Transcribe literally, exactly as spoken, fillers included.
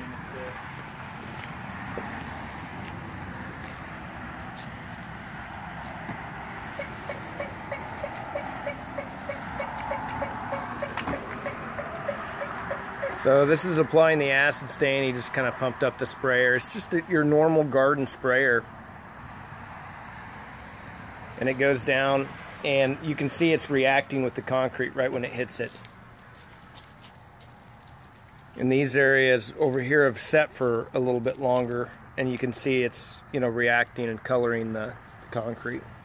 spraying it too. So this is applying the acid stain. He just kind of pumped up the sprayer. It's just a, your normal garden sprayer. And it goes down, and you can see it's reacting with the concrete right when it hits it. And these areas over here have set for a little bit longer, and you can see it's, you know, reacting and coloring the, the concrete.